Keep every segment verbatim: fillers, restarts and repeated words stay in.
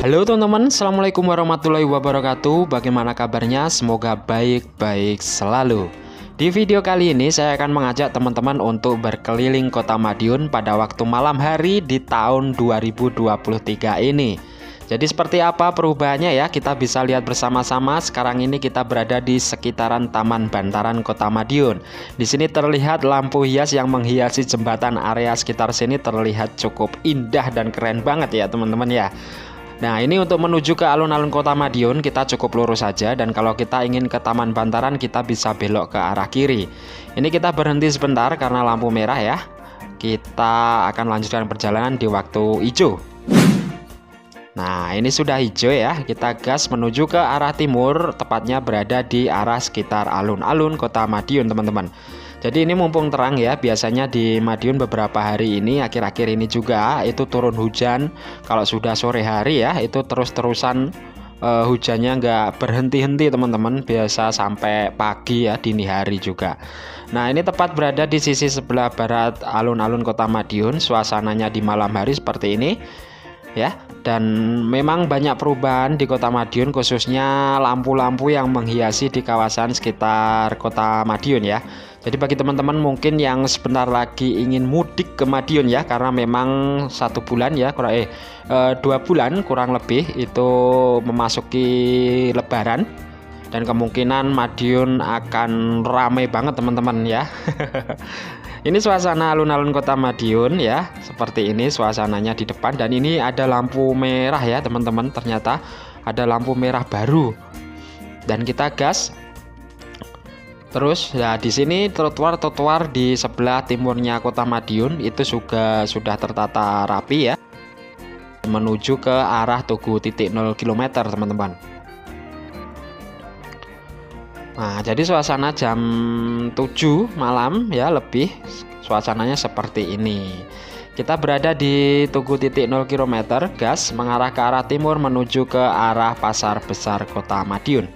Halo teman-teman, Assalamualaikum warahmatullahi wabarakatuh. Bagaimana kabarnya? Semoga baik-baik selalu. Di video kali ini saya akan mengajak teman-teman untuk berkeliling Kota Madiun pada waktu malam hari di tahun dua ribu dua puluh tiga ini. Jadi seperti apa perubahannya ya, kita bisa lihat bersama-sama. Sekarang ini kita berada di sekitaran Taman Bantaran Kota Madiun. Di sini terlihat lampu hias yang menghiasi jembatan, area sekitar sini terlihat cukup indah dan keren banget ya teman-teman ya. Nah, ini untuk menuju ke alun-alun Kota Madiun kita cukup lurus saja, dan kalau kita ingin ke Taman Bantaran kita bisa belok ke arah kiri. Ini kita berhenti sebentar karena lampu merah ya. Kita akan lanjutkan perjalanan di waktu hijau. Nah, ini sudah hijau ya. Kita gas menuju ke arah timur, tepatnya berada di arah sekitar alun-alun Kota Madiun, teman-teman. Jadi ini mumpung terang ya, biasanya di Madiun beberapa hari ini, akhir-akhir ini juga itu turun hujan. Kalau sudah sore hari ya, itu terus-terusan uh, hujannya nggak berhenti-henti teman-teman. Biasa sampai pagi ya, dini hari juga. Nah, ini tepat berada di sisi sebelah barat alun-alun Kota Madiun. Suasananya di malam hari seperti ini ya, dan memang banyak perubahan di Kota Madiun, khususnya lampu-lampu yang menghiasi di kawasan sekitar Kota Madiun ya. Jadi bagi teman-teman mungkin yang sebentar lagi ingin mudik ke Madiun ya, karena memang satu bulan ya kurang eh e, dua bulan kurang lebih itu memasuki Lebaran, dan kemungkinan Madiun akan ramai banget teman-teman ya. Ini suasana alun-alun Kota Madiun ya, seperti ini suasananya di depan, dan ini ada lampu merah ya teman-teman. Ternyata ada lampu merah baru, dan kita gas terus. Ya, di sini trotoar-trotoar di sebelah timurnya Kota Madiun itu juga sudah tertata rapi ya, menuju ke arah Tugu titik nol kilometer teman-teman. Nah, jadi suasana jam tujuh malam ya lebih, suasananya seperti ini. Kita berada di Tugu titik nol kilometer, gas mengarah ke arah timur menuju ke arah Pasar Besar Kota Madiun.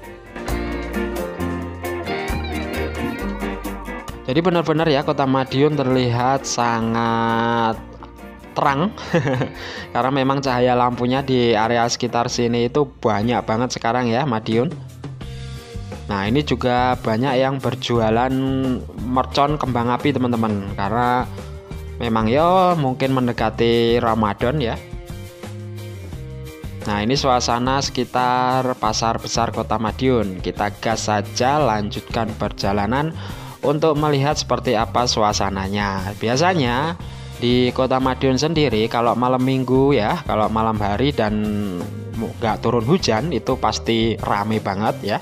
Jadi benar-benar ya Kota Madiun terlihat sangat terang karena memang cahaya lampunya di area sekitar sini itu banyak banget sekarang ya Madiun. Nah, ini juga banyak yang berjualan mercon kembang api teman-teman, karena memang ya mungkin mendekati Ramadan ya. Nah, ini suasana sekitar Pasar Besar Kota Madiun. Kita gas saja, lanjutkan perjalanan untuk melihat seperti apa suasananya. Biasanya di Kota Madiun sendiri kalau malam minggu ya, kalau malam hari dan nggak turun hujan itu pasti rame banget ya.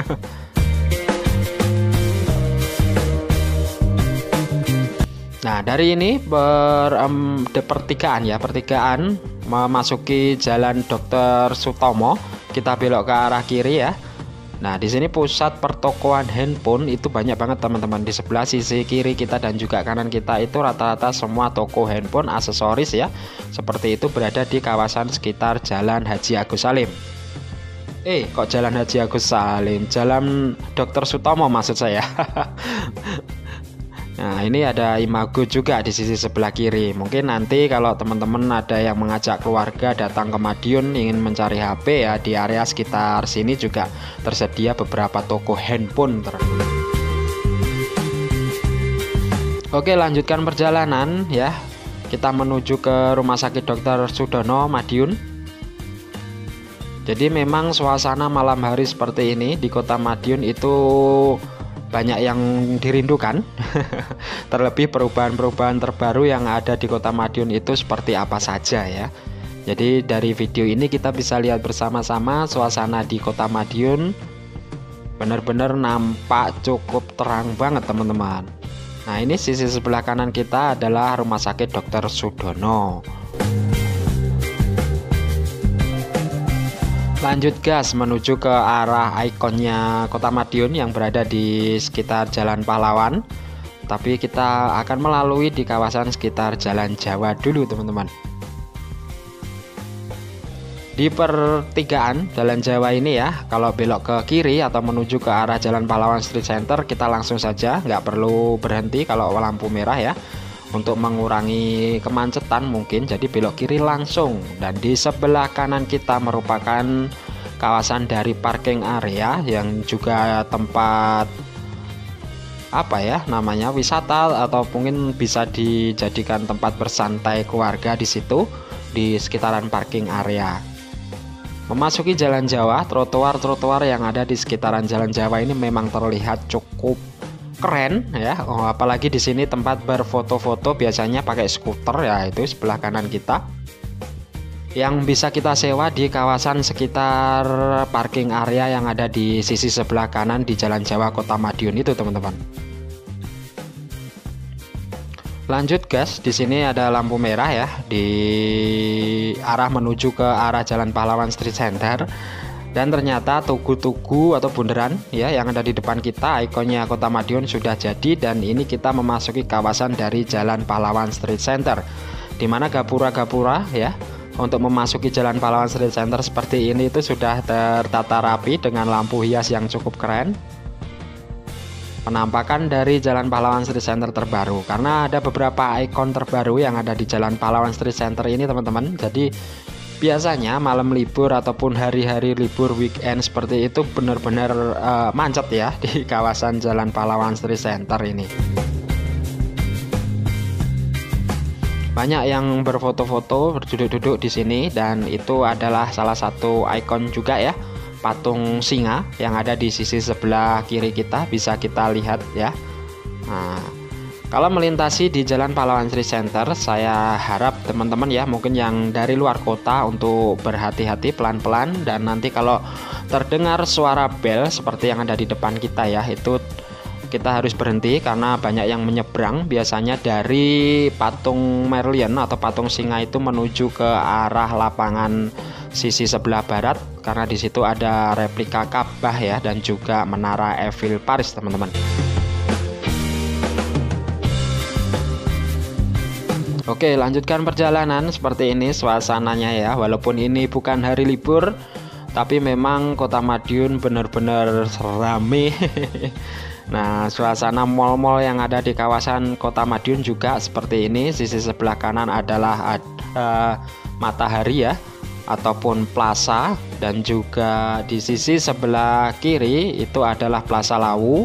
Nah, dari ini ber, um, de pertigaan ya, pertigaan memasuki Jalan Dokter Sutomo, kita belok ke arah kiri ya. Nah, di sini pusat pertokoan handphone itu banyak banget teman-teman. Di sebelah sisi kiri kita dan juga kanan kita itu rata-rata semua toko handphone, aksesoris ya, seperti itu berada di kawasan sekitar Jalan Haji Agus Salim. Eh, kok Jalan Haji Agus Salim? Jalan Dokter Sutomo maksud saya. Nah, ini ada Imago juga di sisi sebelah kiri. Mungkin nanti kalau teman-teman ada yang mengajak keluarga datang ke Madiun ingin mencari H P ya, di area sekitar sini juga tersedia beberapa toko handphone. Oke, lanjutkan perjalanan ya. Kita menuju ke Rumah Sakit Dokter Sudono Madiun. Jadi memang suasana malam hari seperti ini di Kota Madiun itu banyak yang dirindukan. Terlebih perubahan-perubahan terbaru yang ada di Kota Madiun itu seperti apa saja ya. Jadi dari video ini kita bisa lihat bersama-sama suasana di Kota Madiun benar-benar nampak cukup terang banget teman-teman. Nah, ini sisi sebelah kanan kita adalah Rumah Sakit Dokter Sudono. Lanjut gas menuju ke arah ikonnya Kota Madiun yang berada di sekitar Jalan Pahlawan. Tapi kita akan melalui di kawasan sekitar Jalan Jawa dulu teman-teman. Di pertigaan Jalan Jawa ini ya, kalau belok ke kiri atau menuju ke arah Jalan Pahlawan Street Center, kita langsung saja, nggak perlu berhenti kalau lampu merah ya. untuk mengurangi kemacetan mungkin, jadi belok kiri langsung. Dan di sebelah kanan kita merupakan kawasan dari parking area yang juga tempat apa ya namanya wisata, atau mungkin bisa dijadikan tempat bersantai keluarga di situ di sekitaran parking area. Memasuki Jalan Jawa, trotoar-trotoar yang ada di sekitaran Jalan Jawa ini memang terlihat cukup keren ya. Oh, apalagi di sini tempat berfoto-foto biasanya pakai skuter ya, itu sebelah kanan kita. Yang bisa kita sewa di kawasan sekitar parking area yang ada di sisi sebelah kanan di Jalan Jawa Kota Madiun itu, teman-teman. Lanjut gas, di sini ada lampu merah ya di arah menuju ke arah Jalan Pahlawan Street Center, dan ternyata tugu-tugu atau bundaran ya yang ada di depan kita, ikonnya Kota Madiun sudah jadi, dan ini kita memasuki kawasan dari Jalan Pahlawan Street Center, dimana gapura-gapura ya untuk memasuki Jalan Pahlawan Street Center seperti ini itu sudah tertata rapi dengan lampu hias yang cukup keren. Penampakan dari Jalan Pahlawan Street Center terbaru, karena ada beberapa ikon terbaru yang ada di Jalan Pahlawan Street Center ini, teman-teman. Jadi biasanya malam libur ataupun hari-hari libur weekend seperti itu benar-benar uh, macet ya di kawasan Jalan Pahlawan Street Center ini. Banyak yang berfoto-foto, berduduk-duduk di sini, dan itu adalah salah satu ikon juga ya, patung singa yang ada di sisi sebelah kiri kita, bisa kita lihat ya. Nah, kalau melintasi di Jalan Pahlawan Street Center, saya harap teman-teman ya mungkin yang dari luar kota untuk berhati-hati pelan-pelan, dan nanti kalau terdengar suara bel seperti yang ada di depan kita ya, itu kita harus berhenti karena banyak yang menyeberang biasanya dari patung Merlion atau patung singa itu menuju ke arah lapangan sisi sebelah barat, karena di situ ada replika Ka'bah ya, dan juga Menara Eiffel Paris, teman-teman. Oke, lanjutkan perjalanan. Seperti ini suasananya ya, walaupun ini bukan hari libur, tapi memang Kota Madiun benar-benar rame. Nah, suasana mal-mal yang ada di kawasan Kota Madiun juga seperti ini. Sisi sebelah kanan adalah uh, Matahari ya, ataupun Plaza, dan juga di sisi sebelah kiri itu adalah Plaza Lawu.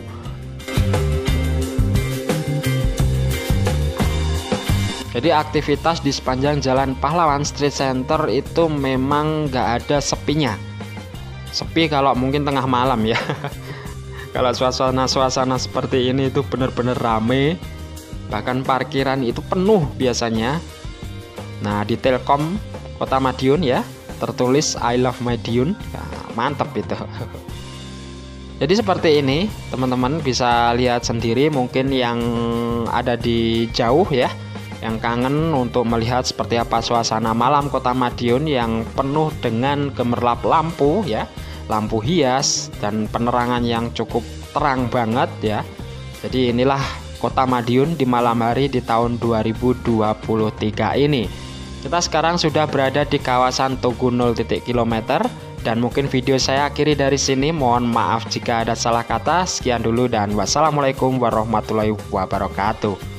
Jadi aktivitas di sepanjang Jalan Pahlawan Street Center itu memang nggak ada sepinya. Sepi kalau mungkin tengah malam ya. Kalau suasana-suasana seperti ini itu benar-benar rame, bahkan parkiran itu penuh biasanya. Nah, di Telkom Kota Madiun ya tertulis I love Madiun. Nah, mantap itu. Jadi seperti ini teman-teman bisa lihat sendiri, mungkin yang ada di jauh ya, yang kangen untuk melihat seperti apa suasana malam Kota Madiun yang penuh dengan gemerlap lampu ya, lampu hias dan penerangan yang cukup terang banget ya. Jadi inilah Kota Madiun di malam hari di tahun dua ribu dua puluh tiga ini. Kita sekarang sudah berada di kawasan Tugu nol titik kilometer, dan mungkin video saya akhiri dari sini. Mohon maaf jika ada salah kata. Sekian dulu dan wassalamualaikum warahmatullahi wabarakatuh.